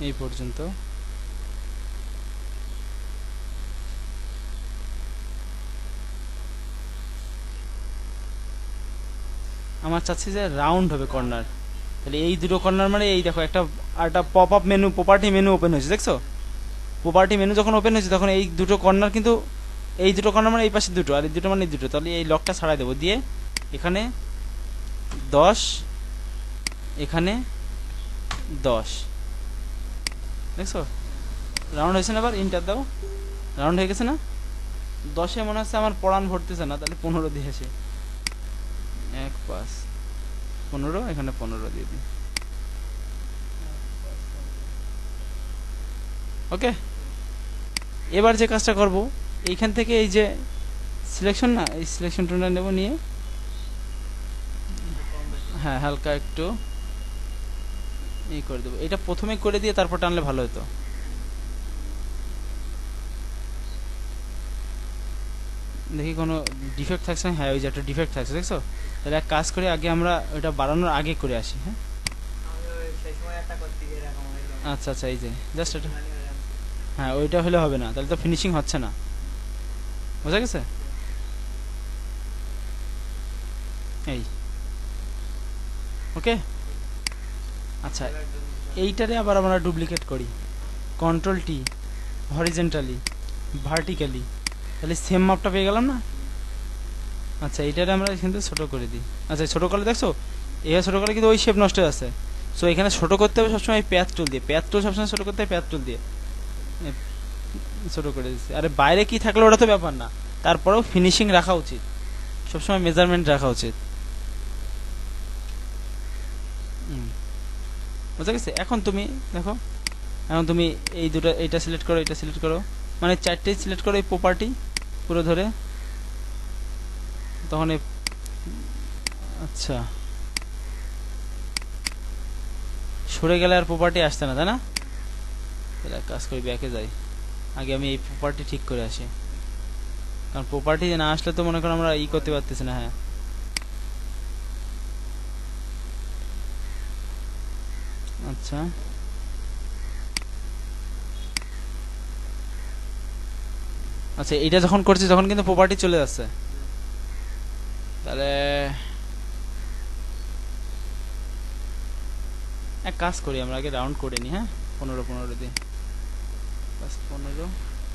এই পর্যন্ত। আমার চাচ্ছি যে রাউন্ড হবে কর্নার, তাহলে এই দুটো কর্নার মানে এই দেখো একটা pop up menu, property menu open হয়েছে, দেখছো? প্রপার্টি মেনু যখন ওপেন হয়েছে তখন এই দুটো কর্নার কিন্তু, এই দুটো কর্নার মানে এই পাশে দুটো, আর এই দুটো মানে এই দুটো, তাহলে এই লকটা ছাড়াই দেবো, দিয়ে এখানে 10, এখানে 10, দেখছো রাউন্ড হয়েছে না? এবার ইন্টার দাও, রাউন্ড হয়ে গেছে না? 10-এ মনে হচ্ছে আমার পড়ান ভরতেছে না, তাহলে 15 দিয়ে আসে, 1 5 15, এখানে 15 দিয়ে দিই। ওকে, এবার যে কাজটা করব, এইখান থেকে এই যে সিলেকশন না, এই সিলেকশন টুলটা নেব, নিয়ে হ্যাঁ হালকা একটু এই করে দেবো। এটা প্রথমে করে দিয়ে তারপর টানলে ভালো হতো। দেখি কোনো ডিফেক্ট থাকছে না? হ্যাঁ ওই যে একটা ডিফেক্ট থাকছে, দেখছো? তাহলে এক কাজ করে আগে আমরা ওইটা বাড়ানোর আগে করে আসি। হ্যাঁ আচ্ছা আচ্ছা, এই যে জাস্ট এটা, হ্যাঁ ওইটা হলে হবে না, তাহলে তো ফিনিশিং হচ্ছে না, বোঝা গেছে? এই ওকে, আচ্ছা এইটারে আবার আমরা ডুপ্লিকেট করি, কন্ট্রোল টি, হরিজেন্টালি, ভার্টিক্যালি, তাহলে সেম মাপটা পেয়ে গেলাম না? আচ্ছা এইটারে আমরা কিন্তু ছোটো করে দিই। আচ্ছা ছোটো করলে দেখছো, এভাবে ছোটো করলে কিন্তু ওই শেপ নষ্ট হয়ে আছে। সো এখানে ছোটো করতে হবে সবসময় প্যাচ টুল দিয়ে, প্যাচ টুল সবসময় ছোটো করতে হবে প্যাচ টুল দিয়ে, ছোটো করে দিচ্ছি। আরে বাইরে কি থাকলে ওটা তো ব্যাপার না, তারপরেও ফিনিশিং রাখা উচিত, সবসময় মেজারমেন্ট রাখা উচিত। বুঝা গেছে? এখন তুমি দেখো, এখন তুমি এই দুটো, এইটা সিলেক্ট করো, এটা সিলেক্ট করো, মানে চারটেই সিলেক্ট করো এই প্রপার্টি পুরো ধরে, তখন আচ্ছা সরে গেলে আর প্রপার্টি আসছে না, তাই না? তাহলে কাজ করি, ব্যাকে যাই, আগে আমি এই প্রপার্টি ঠিক করে আসি, কারণ প্রপার্টি না আসলে তো মনে করো আমরা ই করতে পারতেছি না। হ্যাঁ আচ্ছা আচ্ছা, এটা যখন করছি তখন কিন্তু প্রপার্টি চলে যাচ্ছে, তাহলে এক কাজ করি, আমরা আগে রাউন্ড করে নিই। হ্যাঁ 15 দিই, 15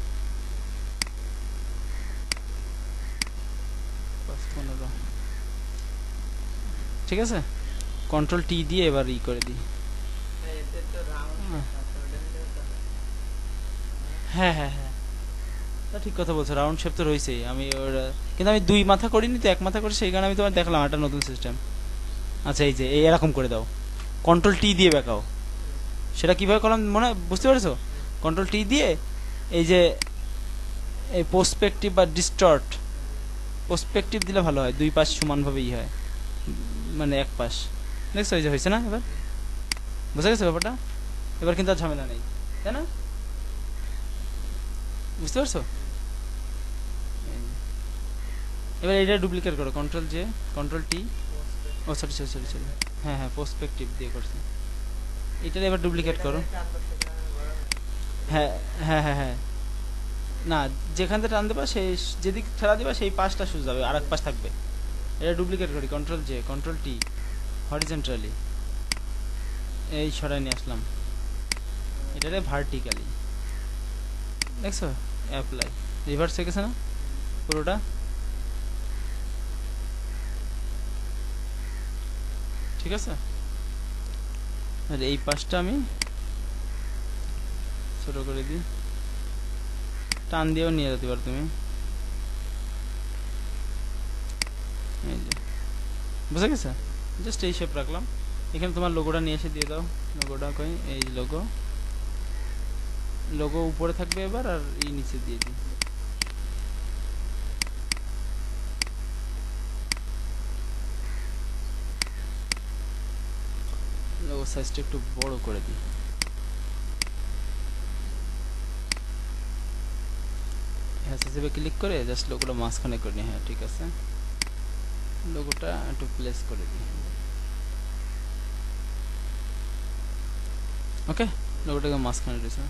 15, ঠিক আছে? কন্ট্রোল টি দিয়ে এবার ই করে দিই। হ্যাঁ হ্যাঁ হ্যাঁ, ঠিক কথা বলছো, রাউন্ড শেপ তো রয়েছেই, আমি ওরা কিন্তু আমি 2 মাথা করিনি তো, 1 মাথা করি, সেই কারণে আমি তোমার দেখলাম একটা নতুন সিস্টেম। আচ্ছা এই যে এরকম করে দাও, কন্ট্রোল টি দিয়ে বেঁকাও, সেটা কিভাবে করলাম মনে বুঝতে পেরেছো? কন্ট্রোল টি দিয়ে এই যে এই পোস্পেকটিভ বা ডিস্টর্ট, পোস্পেকটিভ দিলে ভালো হয়, 2 পাশ সমানভাবে ই হয়, মানে এক পাশ, দেখছো এই যে হয়েছে না? এবার বুঝা গেছে ব্যাপারটা? এবার কিন্তু আর ঝামেলা নেই, তাই না? বুঝতে পারছো? এবার এটা ডুপ্লিকেট করো, control J, control T, oh sorry sorry sorry sorry, হ্যাঁ হ্যাঁ পোস্পেকটিভ দিয়ে করছি, এটা এবার ডুপ্লিকেট করো। হ্যাঁ হ্যাঁ হ্যাঁ হ্যাঁ, না যেখান থেকে টান দেবা সেই, যেদিক ঠেলা দিবা সেই পাশটা সোজা যাবে, আর এক পাশ থাকবে। এটা ডুপ্লিকেট করি, control J, control T, horizontally, এই সরাই নিয়ে আসলাম, এটারে ভার্টিক্যালি, দেখছো? অ্যাপ্লাই, রিভার্স হয়ে গেছে না পুরোটা? ঠিক আছে, আর এই পাশটা আমি ছোট করে দিই, টান দিয়েও নিয়ে যেতে পারো তুমি, এই যে বুঝা গেছে? জাস্ট এই শেপ রাখলাম, এখানে তোমার লোগোটা নিয়ে এসে দিয়ে দাও, লোগোটা কই, এই লোগো, লোগো উপরে থাকবে এবার, আর এই নিচে দিয়ে দিই, লোগো সাইজটা একটু বড় করে দিই, হ্যাঁ হিসেবে ক্লিক করে জাস্ট লোগোটা মাঝখানে করে নিই। হ্যাঁ ঠিক আছে, লোগোটা একটু প্লেস করে দিই, ওকে। লোগোটাকে মাঝখানে রয়েছে,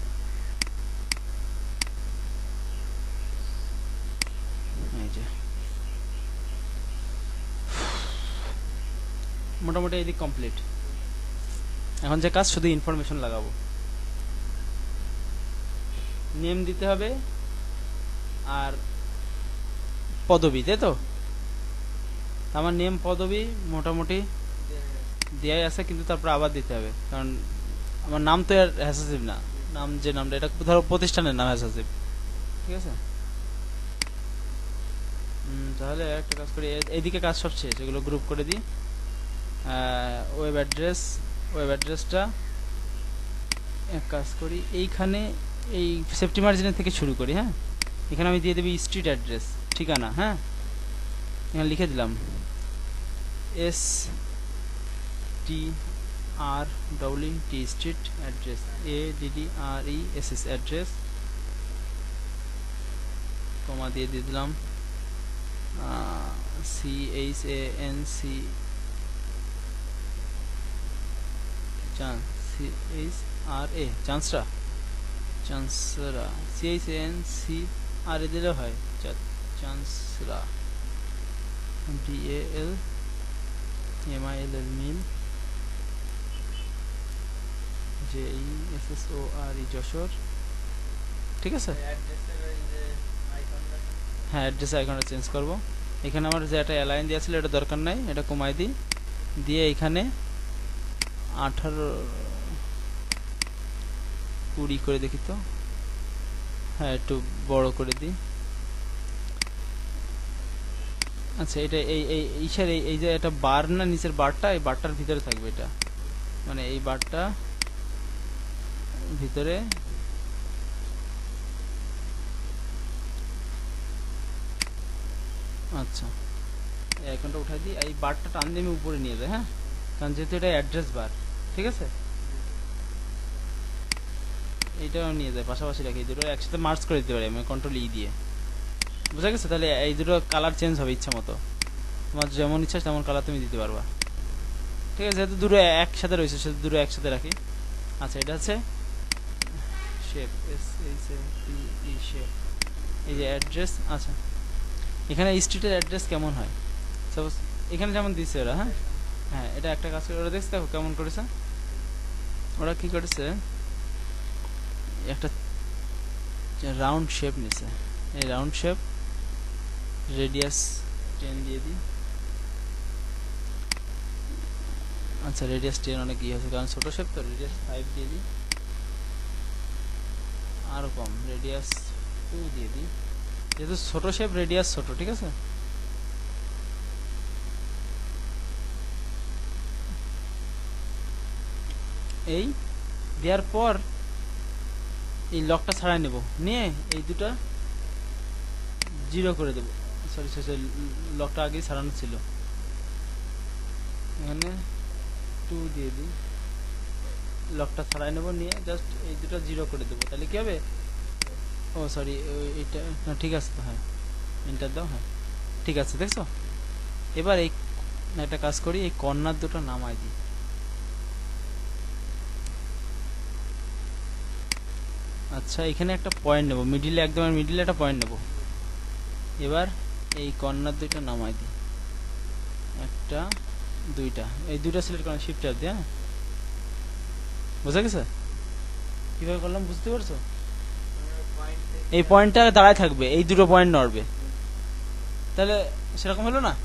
এই যে মোটামুটি এই দিক কমপ্লিট। এখন যে কাজ শুধু ইনফরমেশন লাগাবো, নেম দিতে হবে আর পদবি, তাই তো? আমার নেম পদবি মোটামুটি দেয়াই আছে, কিন্তু তারপর আবার দিতে হবে, কারণ আমার নাম তো আর হ্যাসাসিভ না, নাম যে নামটা এটা ধরো প্রতিষ্ঠানের নাম হ্যাসাসিভ, ঠিক আছে? তাহলে একটা কাজ করি, এইদিকে কাজ সব শেষ, এগুলো গ্রুপ করে দিই। ওয়েব অ্যাড্রেসটা এক কাজ করি, এইখানে এই সেফটি মার্জিনের থেকে শুরু করি। হ্যাঁ, এখানে আমি দিয়ে দেবো স্ট্রিট অ্যাড্রেস, ঠিকানা। হ্যাঁ, এখানে লিখে দিলাম STREET street address, ADDRESS address, comma দিয়ে দিলাম চান্সরা CHANCRA দিলে হয়, চান্সরা DALMIL মিল JESSORE যশোর, ঠিক আছে? হ্যাঁ, অ্যাড্রেস আইকনটা চেঞ্জ করব। এখানে আমার যে একটা অ্যালাইন দেওয়া ছিল এটা দরকার নাই, এটা কমাই দিই, দিয়ে এখানে 18-20 করে দেখি তো। হ্যাঁ, একটু বড় করে দিই। আচ্ছা, এটা এই যে এটা বার না, নিচের বারটা, এই বারটার ভিতরে থাকবে এটা, মানে এই বারটা ভিতরে। আচ্ছা, এই আইকনটা উঠাই দিই, এই বারটা টান দিয়ে আমি উপরে নিয়ে যাই। হ্যাঁ, কারণ যেহেতু এটা অ্যাড্রেস বার, ঠিক আছে? এইটাও নিয়ে যায়, পাশাপাশি রাখি, এই দুটো একসাথে মার্জ করে দিতে পারি আমি কন্ট্রোল ই দিয়ে। বুঝা গেছে? তাহলে এই দুটো কালার চেঞ্জ হবে ইচ্ছা মতো, তোমার যেমন ইচ্ছা তেমন কালার তুমি দিতে পারবা, ঠিক আছে? যেহেতু দুটো একসাথে রয়েছে সেহেতু দুটো একসাথে রাখি। আচ্ছা, এটা হচ্ছে শেপ, শেপ, এই যে অ্যাড্রেস। আচ্ছা, এখানে স্ট্রিটের অ্যাড্রেস কেমন হয়, সাপোজ এখানে যেমন দিচ্ছে ওরা। হ্যাঁ হ্যাঁ, এটা একটা কাজ করে, ওরা দেখছে দেখো কেমন করেছে। ওরা কি করেছে, একটা রাউন্ড শেপ নিছে, এই রাউন্ড শেপ রেডিয়াস 10 দিয়ে দিই। আচ্ছা, রেডিয়াস 10 অনেক ইয়ে হয়েছে, কারণ ছোটো শেপ তো, রেডিয়াস 5 দিয়ে দিই, আরও কম, রেডিয়াস 2 দিয়ে দিই, যেহেতু ছোটো শেপ রেডিয়াস ছোট, ঠিক আছে? এই দেওয়ার পর এই লকটা ছাড়াই নেব, নিয়ে এই দুটা 0 করে দেব। সরি, লকটা আগেই ছাড়ানো ছিল, এখানে 2 দিয়ে দিই, লকটা ছাড়াই নেব, নিয়ে জাস্ট এই দুটো 0 করে দেবো, তাহলে কি হবে? ও সরি, এইটা না, ঠিক আছে তো। হ্যাঁ, এন্টার দাও। হ্যাঁ, ঠিক আছে, দেখছো? এবার এই একটা কাজ করি, এই কর্নার দুটো নামাই দিই। আচ্ছা, এখানে একটা পয়েন্ট নেব, মিডিলে, একদম মিডিলে একটা পয়েন্ট নেব। এবার এই কর্নার দুইটা নামাই দিই, একটা দুইটা, এই দুইটা সিলেক্ট করেন শিফট ট্যাব দিয়ে। হ্যাঁ, বুঝা গেছে কিভাবে করলাম? বুঝতে পারছো? এই পয়েন্টটা দাঁড়ায় থাকবে, এই দুটো পয়েন্ট নড়বে, তাহলে সেরকম হলো না?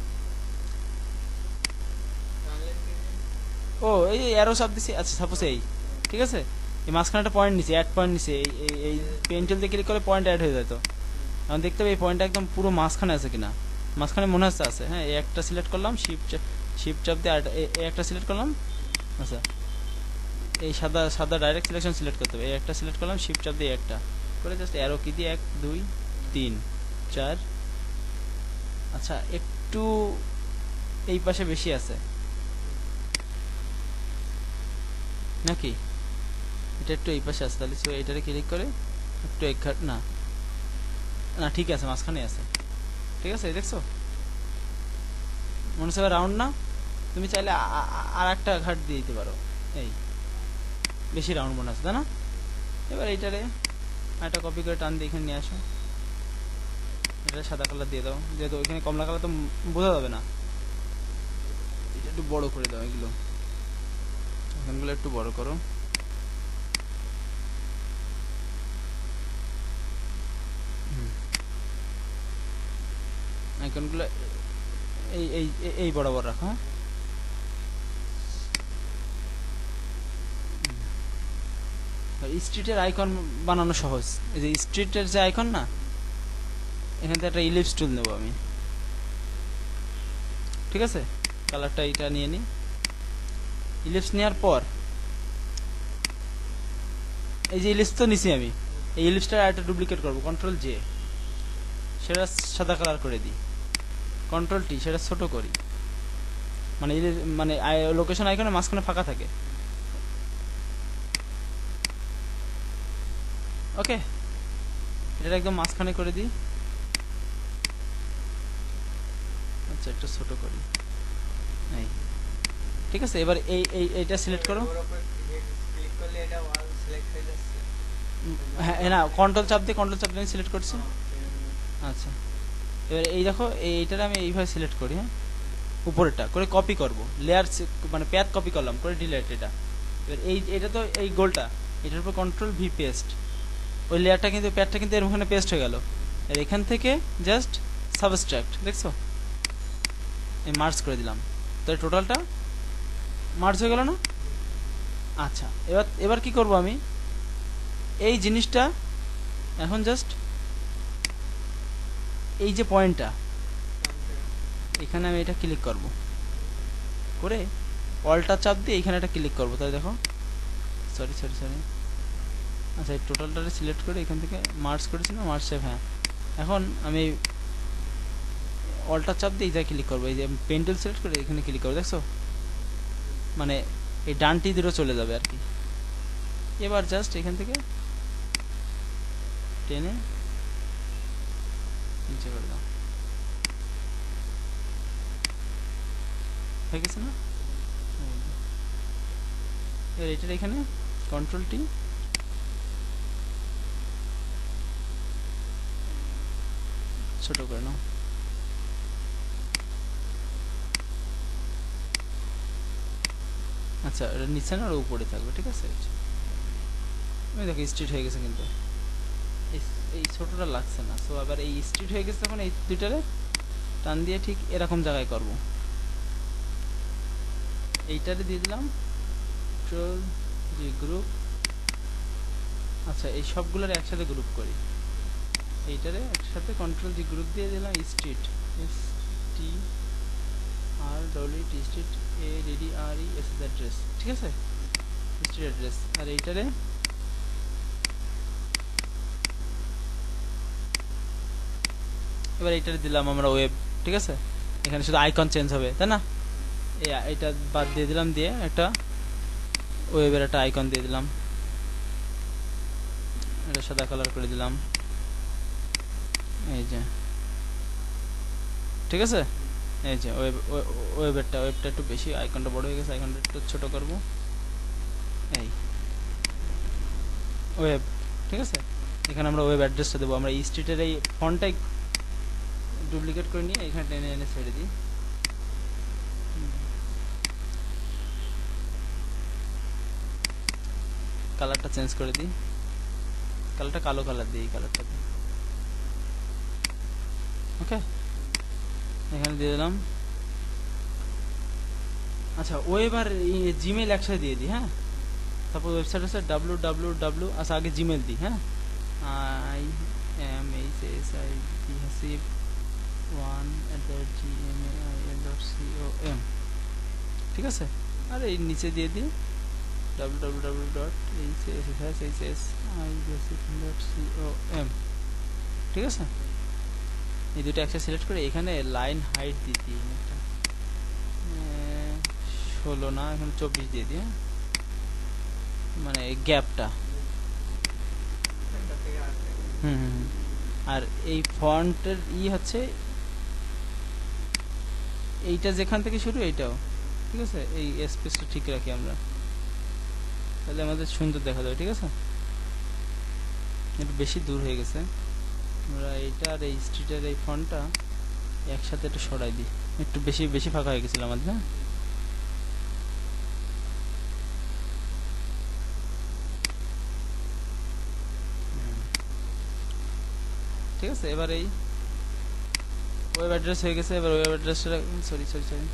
ও, এই অ্যারো সব দিছি। আচ্ছা, সাপোজ এই, ঠিক আছে, এই মাঝখানে একটা পয়েন্ট নিছে, অ্যাড পয়েন্ট নিছে, এই পেন্সিল দিয়ে ক্লিক করলে পয়েন্ট অ্যাড হয়ে যায়। তো এখন দেখতে হবে এই পয়েন্টটা একদম পুরো মাঝখানে আছে কিনা, মাঝখানে মনে হচ্ছে আছে। হ্যাঁ, এই একটা সিলেক্ট করলাম, শিফট চাপ দিয়ে এই একটা সিলেক্ট করলাম। আচ্ছা, এই সাদা ডাইরেক্ট সিলেকশন সিলেক্ট করতে হবে, এই একটা সিলেক্ট করলাম, শিফট চাপ দিয়ে একটা করে জাস্ট অ্যারো কি দিয়ে 1 2 3 4। আচ্ছা, একটু এই পাশে বেশি আছে নাকি? এটা একটু এই পাশে আছে, তাহলে এটারে ক্লিক করে একটু এক ঘাট, না না, ঠিক আছে, মাঝখানে আছে, ঠিক আছে। দেখছো মনে হচ্ছে রাউন্ড না? তুমি চাইলে আর একটা ঘাট দিয়ে দিতে পারো, এই বেশি রাউন্ড মনে আছে, তাই না? এবার এইটারে একটা কপি করে টান দিয়ে এখানে নিয়ে আসো, এটা সাদা কালার দিয়ে দাও, যেহেতু ওইখানে কমলা কালার তো বোঝা যাবে না। এটা একটু বড় করে দাও, এগুলো এখানগুলো একটু বড় করো। আইকনগুলো এই এই এই বরাবর রাখো। স্ট্রিটের আইকন বানানো সহজ। এই যে স্ট্রিটের যে আইকন না, এখান থেকে একটা ইলিপস টুল নেবো আমি, ঠিক আছে? কালারটা এটা নিয়ে নিই। ইলিপস নেওয়ার পর এই যে ইলিপস তো নিছি আমি, এই ইলিপসটা আরেকটা ডুপ্লিকেট করবো, কন্ট্রোল জে, সেটা সাদা কালার করে দিই। কন্ট্রোল টি, সেটা ছোট করি, মানে মানে লোকেশন আইকনের মাঝখানে ফাঁকা থাকে। ওকে, এটা একদম মাঝখানে করে দিই। আচ্ছা, একটু ছোট করি, এই ঠিক আছে। এবার এইটা সিলেক্ট করো। হ্যাঁ না, কন্ট্রোল চাপ দিয়ে আমি সিলেক্ট করছি। আচ্ছা, এবার এই দেখো, এইটার আমি এইভাবে সিলেক্ট করি, হ্যাঁ, উপরেরটা করে কপি করব, লেয়ার মানে প্যাথ কপি করলাম, করে ডিলিট এটা। এবার এটা তো এই গোলটা, এটার উপর কন্ট্রোল ভি পেস্ট, ওই লেয়ারটা কিন্তু প্যাথটা কিন্তু এর ওখানে পেস্ট হয়ে গেল। আর এখান থেকে জাস্ট সাবস্ট্রাক্ট, দেখছো, এই মার্জ করে দিলাম, তো টোটালটা মার্জ হয়ে গেল না? আচ্ছা, এবার কি করব আমি, এই জিনিসটা এখন জাস্ট এই যে পয়েন্টটা, এখানে আমি এটা ক্লিক করব, করে অল্টার চাপ দিয়ে এখানে একটা ক্লিক করব, তাই দেখো, সরি। আচ্ছা, এই টোটালটারে সিলেক্ট করে এখান থেকে মার্জ করেছি না, মার্জ সেভ, হ্যাঁ। এখন আমি অল্টার চাপ দিয়ে এই জায়গায় ক্লিক করবো, এই যে পেন্টুল সিলেক্ট করে এখানে ক্লিক করবো, দেখছো, মানে এই ডানটি দুটো চলে যাবে আর কি। এবার জাস্ট এখান থেকে টেনে নিচে করে দাও, হয়ে গেছে না? এবার এটার এখানে কন্ট্রোল টি, ছোট করে নাও। আচ্ছা, এটা নিচে না, আর উপরে থাকবে, ঠিক আছে। দেখো স্ট্রিট হয়ে গেছে, কিন্তু এই ছোটটা লাগছে না। সো আবার এই স্ট্রিট হয়ে গেছে, তখন এই দুইটারে টান দিয়ে ঠিক এরকম জায়গায় করব। এইটারে দিয়ে দিলাম কন্ট্রোল জি গ্রুপ। আচ্ছা, এই সবগুলোর একসাথে গ্রুপ করি, এইটারে একসাথে কন্ট্রোল জি গ্রুপ দিয়ে দিলাম, street, S T R W T, street A D D R E S address, ঠিক আছে, স্ট্রিট অ্যাড্রেস। আর এইটারে এবার এইটারে দিলাম আমরা ওয়েব, ঠিক আছে। এখানে শুধু আইকন চেঞ্জ হবে, তাই না? এইটা বাদ দিয়ে দিলাম, দিয়ে একটা ওয়েবের একটা আইকন দিয়ে দিলাম, এটা সাদা কালার করে দিলাম, এই যে, ঠিক আছে। এই যে ওয়েবটা একটু বেশি, আইকনটা বড় হয়ে গেছে, আইকনটা একটু ছোট করব, এই ওয়েব, ঠিক আছে। এখানে আমরা ওয়েব অ্যাড্রেসটা দেবো, আমরা স্ট্রিটের এই ফন্টটাই ডুপ্লিকেট করে নিয়ে এখানে টেনে এনে ছেড়ে দিই। কালারটা চেঞ্জ করে দিই, কালারটা কালো কালার দিই, কালারটা দিই, ওকে। এখানে দিয়ে দিলাম। আচ্ছা, ওয়েব আর জিমেল একসাথে দিয়ে দিই, হ্যাঁ। তারপর ওয়েবসাইট আছে www, আচ্ছা আগে জিমেল দিই, হ্যাঁ, imhasib1@gmail.com, ঠিক আছে। আর এই নিচে দিয়ে দিই www.hsshsib.com, ঠিক আছে। এই দুটো একসাথে সিলেক্ট করে এখানে লাইন হাইট দিয়ে দিই, একটা 16 না, এখানে 24 দিয়ে দিই, হ্যাঁ, মানে গ্যাপটা। আর এই ফন্টের হচ্ছে এইটা যেখান থেকে শুরু, এইটাও ঠিক আছে। এই স্পেসটা ঠিক রাখি আমরা, তাহলে আমাদের সুন্দর দেখা যাবে। ঠিক আছে, একটু বেশি দূর হয়ে গেছে, আমরা এইটা আর এই স্ট্রিটের এই ফন্টটা একসাথে একটু সরাই দিই, একটু বেশি বেশি ফাঁকা হয়ে গেছিল আমাদের। হ্যাঁ, ঠিক আছে। এবার এই ওয়েব অ্যাড্রেস হয়ে গেছে। এবার ওয়েব অ্যাড্রেসটা সরি সরি সরি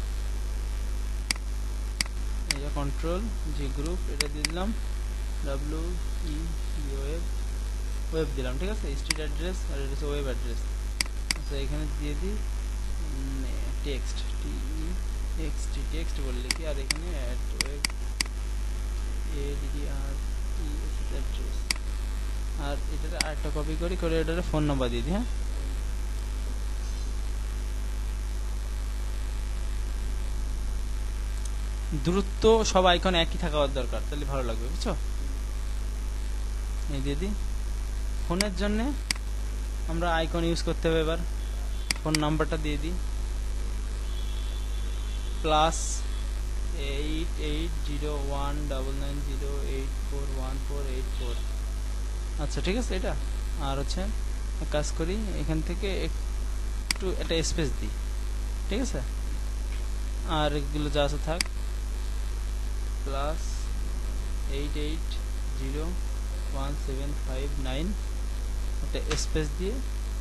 এই কন্ট্রোল জি গ্রুপ এটা দিয়ে দিলাম, ডাব্লিউ ই ওয়েব ওয়েব দিলাম। ঠিক আছে, স্ট্রিট অ্যাড্রেস আর এটা হচ্ছে ওয়েব অ্যাড্রেস। আচ্ছা, এখানে দিয়ে দিই text, T E text, text বললে কি, আর এখানে add web ADR T address, আর এটাতে আরেকটা কপি করি করে এটাতে ফোন নাম্বার দিয়ে দিই। হ্যাঁ, দূরত্ব সব আইকন একই থাকা দরকার, তাহলে ভালো লাগবে, বুঝছো? এই দিয়ে দিই। ফোনের জন্য আমরা আইকন ইউজ করতে হবে। এবার ফোন নাম্বারটা দিয়ে দিই, +880199084184। আচ্ছা, ঠিক আছে এটা। আর হচ্ছে এক কাজ করি, এখান থেকে একটু একটা স্পেস দিই। ঠিক আছে, আর এগুলো যা আছে থাক, +88017591 একটা স্পেস দিয়ে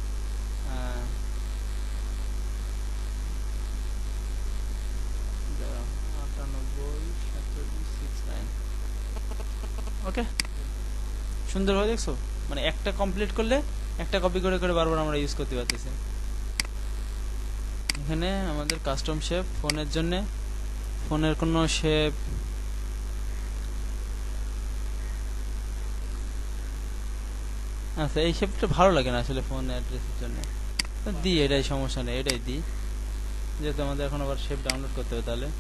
ওকে, সুন্দর হয়ে দেখছো, মানে একটা কমপ্লিট করলে একটা কপি করে করে বারবার আমরা ইউজ করতে পারতেছি। এখানে আমাদের কাস্টম শেপ ফোনের জন্য, ফোনের কোনো শেপ আচ্ছা, এই শেপটা ভালো লাগে না আসলে ফোন অ্যাড্রেসের জন্য, দিই এটাই, সমস্যা নেই, এটাই দিই, যেহেতু আমাদের এখন আবার শেপ ডাউনলোড করতে হবে। তাহলে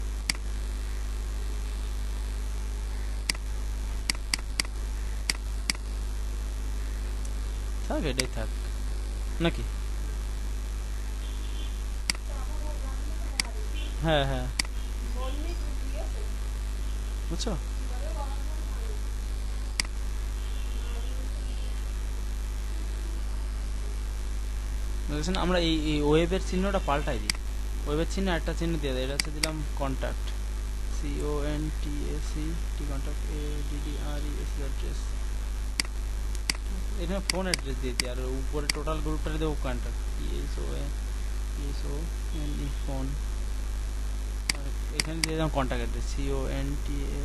থাক, এটাই থাক নাকি? হ্যাঁ হ্যাঁ, বুঝছো? বুঝেছেন, আমরা এই ওয়েবের চিহ্নটা পাল্টাই দিই, ওয়েবের চিহ্ন একটা চিহ্ন দিয়ে দেয়, এটা হচ্ছে দিলাম contact, CONTACT contact ADDRES address, এখানে ফোন অ্যাড্রেস দিয়ে দিই, আর উপরে টোটাল গ্রুপটা দেবো কন্ট্যাক্ট PSONE ফোন, আর এখানে দিয়ে দিলাম কন্ট্যাক্ট অ্যাড্রেস CONTA।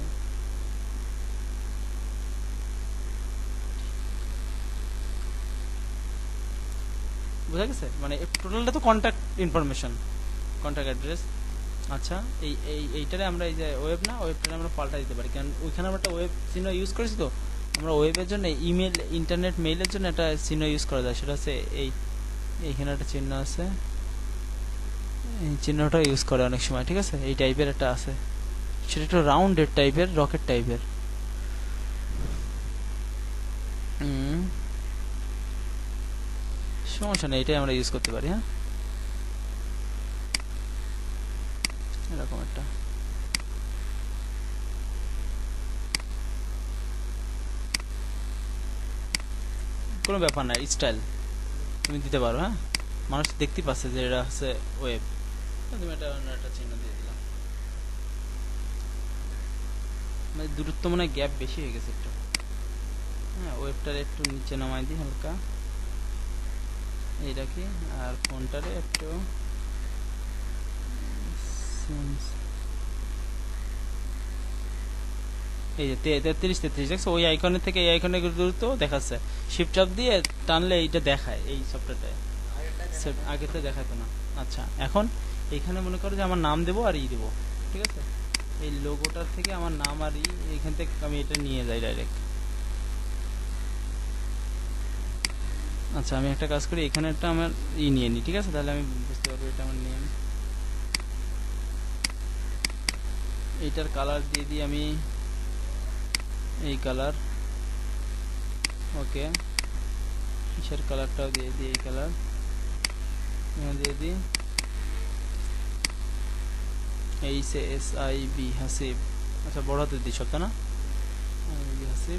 বোঝা গেছে, মানে টোটালটা তো কন্ট্যাক্ট ইনফরমেশন, কন্ট্যাক্ট অ্যাড্রেস। আচ্ছা, এইটারে আমরা এই যে ওয়েব না, ওয়েবটারে আমরা পাল্টা দিতে পারি, কারণ ওইখানে আমরা একটা ওয়েব চিহ্ন ইউজ করেছি, তো আমরা ওয়েবের জন্য ইমেল, ইন্টারনেট মেইলের জন্য একটা চিহ্ন ইউজ করা যায়, সেটা হচ্ছে এইখানে একটা চিহ্ন আছে, এই চিহ্নটা ইউজ করে অনেক সময়। ঠিক আছে, এই টাইপের একটা আছে, সেটা একটু রাউন্ডেড টাইপের, রকেট টাইপের। সমস্যা নেই, এটাই আমরা ইউজ করতে পারি। হ্যাঁ, এরকম একটা কোনো ব্যাপার না, স্টাইল তুমি দিতে পারো। হ্যাঁ, মানুষ দেখতে পাচ্ছে যে এটা হচ্ছে ওয়েব, তুমি একটা চিহ্ন দিয়ে দিলাম। মানে দূরত্ব মনে হয় গ্যাপ বেশি হয়ে গেছে একটু। হ্যাঁ, ওয়েবটারে একটু নিচে নামাই দিই হালকা, এইটা কি, আর ফোনটারে একটু এই যে 33 দেখছো, ওই আইকনের থেকে এই আইকনের দূরত্ব দেখাচ্ছে, শিফট চাপ দিয়ে টানলে এইটা দেখায়, এই সফটওয়্যারটায় আগে তো দেখাতো না। আচ্ছা, এখন এখানে মনে করো যে আমার নাম দেবো আর দেবো। ঠিক আছে, এই লোগোটার থেকে আমার নাম আর এইখান থেকে আমি এটা নিয়ে যাই ডাইরেক্ট। আচ্ছা, আমি একটা কাজ করি, এখানে একটা আমার নিয়ে নিই। ঠিক আছে, তাহলে আমি বুঝতে পারবো এটা আমার নেম। এইটার কালার দিয়ে দিই আমি এই কালার, ওকে, কিসের কালারটাও দিয়ে দিই এই কালার, দিয়ে দিই HASIB হাসিব। আচ্ছা, বড় হাতে দিই সবটা না, হাসিব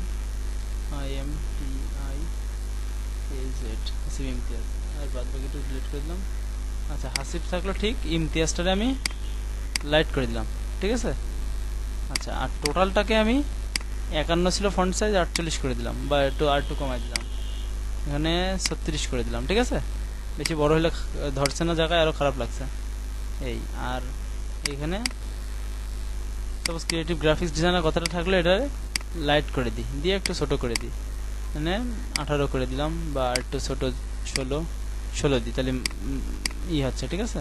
IMTIAZ হাসিব ইমতিয়াজ, আর বাদ বাকিটা ডিলিট করে দিলাম। আচ্ছা হাসিব থাকলো ঠিক, ইমতিয়াজটারে আমি লাইট করে দিলাম, ঠিক আছে। আচ্ছা আর টোটালটাকে আমি 51 ছিল ফন্ট সাইজ 48 করে দিলাম, বা একটু কমাই দিলাম, এখানে 36 করে দিলাম, ঠিক আছে। বেশি বড় হলে ধরছে না জায়গায়, আরও খারাপ লাগছে এই। আর এইখানে সাপোজ ক্রিয়েটিভ গ্রাফিক্স ডিজাইনের কথাটা থাকলে এটা লাইট করে দিই, দিয়ে একটু ছোট করে দিই, মানে 18 করে দিলাম, বা একটু ছোট 16 দিই, তাহলে হচ্ছে, ঠিক আছে।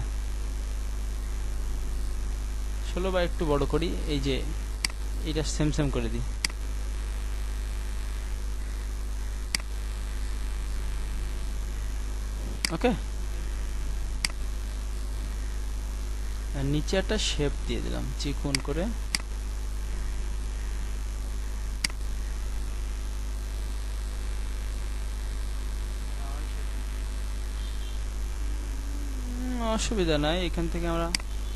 16 বা একটু বড় করি, এই যে এটা সেম করে দিই। ওকে, নিচে একটা শেপ দিয়ে দিলাম চিকন করে, অসুবিধা নাই। এখান থেকে আমরা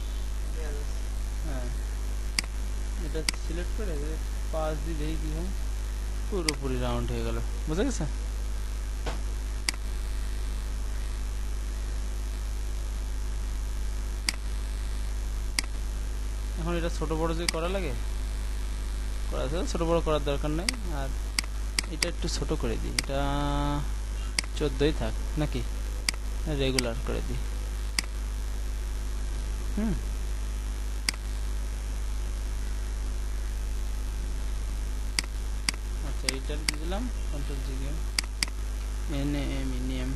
হ্যাঁ এটা সিলেক্ট করে পাশ দিয়ে দেখি কি হয়, পুরোপুরি রাউন্ড হয়ে গেল, বুঝা গেছে। এখন এটা ছোট বড় যে করা লাগে, করা আছে, ছোট বড় করার দরকার নেই। আর এটা একটু ছোট করে দিই, এটা 14ই থাক নাকি, রেগুলার করে দিই। আচ্ছা এইটার দিয়ে দিলাম কন্ট্রোল জি, নেম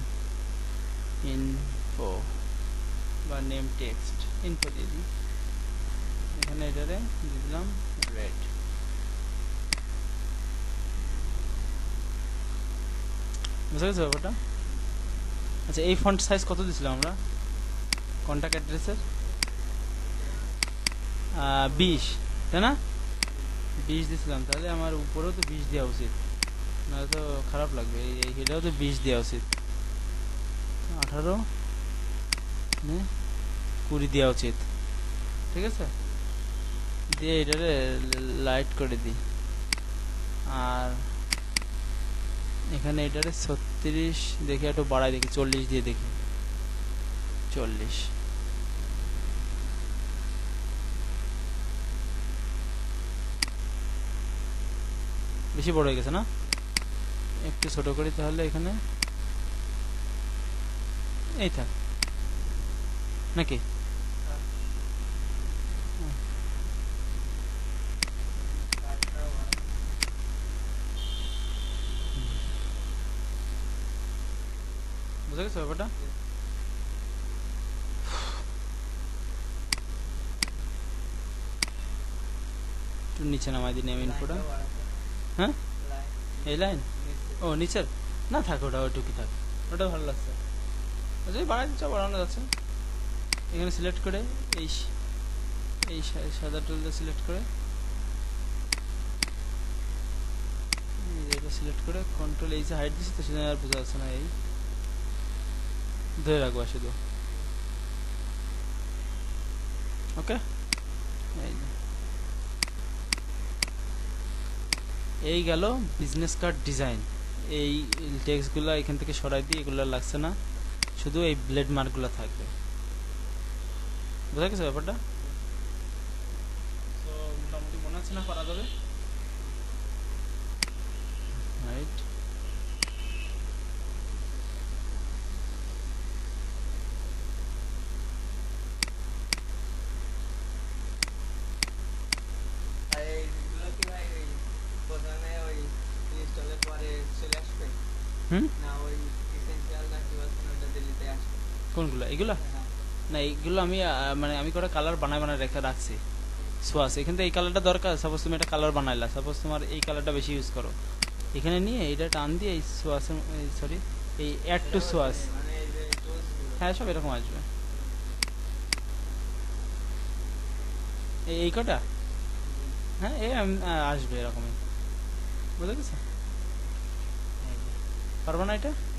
ইনফো বা নেম টেক্সট ইনফো দিয়ে দিই, এখানে এটারে দিয়ে দিলাম রেড। বুঝা গেছে ব্যাপারটা। আচ্ছা এই ফন্ট সাইজ কত দিয়েছিলাম আমরা কন্ট্যাক্ট অ্যাড্রেসের? 20, তাই না? 20 দিয়েছিলাম, তাহলে আমার উপরেও তো 20 দেওয়া উচিত, নাহলে তো খারাপ লাগবে। এই এটাও তো 20 দেওয়া উচিত, 18 20 দেওয়া উচিত, ঠিক আছে। দিয়ে এটারে লাইট করে দিই, আর এখানে এটারে 36 দেখে একটু বাড়াই দেখি, 40 দিয়ে দেখি, 40। বেশি বড় হয়ে গেছে না, একটু ছোট করি তাহলে, এখানে এই থাক নাকি। বুঝা গেছে ব্যাপারটা। একটু নিচে নামাই দিই নেম ইনফোটা। হ্যাঁ এই লাইন, ও নিচের না থাক, ওটা ওইটুকুই থাক, ওটা ভালো লাগছে। যদি বাড়াই দিচ্ছ বাড়ানো যাচ্ছে। এখানে সিলেক্ট করে এই সাদা টুলটা সিলেক্ট করে, এটা সিলেক্ট করে কন্ট্রোল এই যে হাইট দিচ্ছি, তো সেজন্য আর বোঝা যাচ্ছে না, এই ধরে রাখবো শুধু। ওকে, এই গেল বিজনেস কার্ড ডিজাইন। এই টেক্সটগুলো এখান থেকে সরাই দিই, এগুলো লাগছে না, শুধু এই ব্লেড মার্কগুলো থাকবে। বোঝা গেছে ব্যাপারটা। তো মোটামুটি মনে হচ্ছে না করা যাবে, রাইট। কোনগুলো এগুলা? না এইগুলো আমি মানে আমি কটা কালার বানাই রেখে রাখছি। সোয়াস এখান থেকে এই কালারটা দরকার, সাপোজ তুমি একটা কালার বানাইলা, সাপোজ তোমার এই কালারটা বেশি ইউজ করো, এখানে নিয়ে এইটা টান দিয়ে এই সোয়াস, সরি এই অ্যাড টু সোয়াস, হ্যাঁ সব এরকম আসবে। এই কটা হ্যাঁ এই আসবে এরকমই, বুঝা গেছে। পারবো না এটা।